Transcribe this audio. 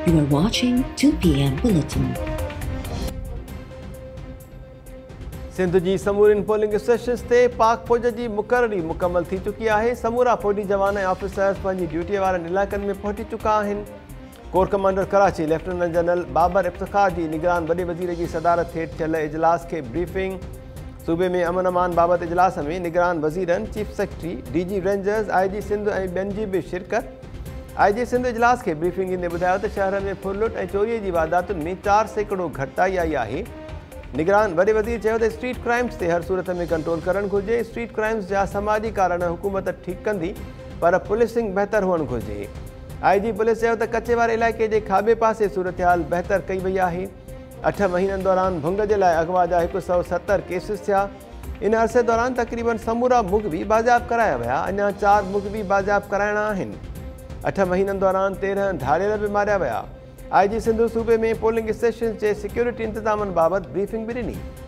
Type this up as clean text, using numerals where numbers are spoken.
You are watching 2 p.m. Bulletin. Sindh जी समूरनि polling stations ते पाक फौज जी मुक़ररी मुकमल थी चुकी आहे। समूरा फौजी जवान ऐं ऑफिसर्स पंहिंजी ड्यूटी वारनि इलाइक़नि में पहुची चुका आहिनि। Corps commander Karachi lieutenant general Babar Iftikhar जी निगरान वॾे वज़ीर जी सदारत हेठि थियल इजलास खे ब्रीफिंग। सूबे में अमन अमान बाबति इजलास में निगरान वज़ीरनि, chief secretary, DG rangers, IG Sindh ऐं ॿियनि जी बि शिरकत। आईजी सिंध इजलास खे ब्रीफिंग ॾींदे ॿुधायो त शहर में फुरलुट ऐं चोरीअ जी वारदातुनि में 4% घटिताई आई आहे। निगरान वॾे वज़ीर चयो त स्ट्रीट क्राइम्स ते हर सूरत में कंट्रोल करणु घुरिजे। स्ट्रीट क्राइम्स जा समाजी कारण हुकूमत ठीकु कंदी, पर पुलिसिंग बहितर हुअणु घुरिजे। आईजी पुलिस चयो त कचे वारे इलाइक़े जे खाॿे पासे सूरत-हाल बहितर कई वई आहे। 8 महीननि दौरान भुंग जे लाइ अगवा जा 170 केसिस थिया। इन अरसे दौरान तक़रीबन समूरा मुग़वी बाज़ियाब कराया विया। अञा 4 मुग़वी बाज़ियाब कराइणा आहिनि। 8 महीननि दौरान 13 धाड़ियल बि मारिया विया। आईजी सिंध सूबे में पोलिंग स्टेशन जे सिक्योरिटी इंतज़ामनि बाबति ब्रीफिंग बि ॾिनी।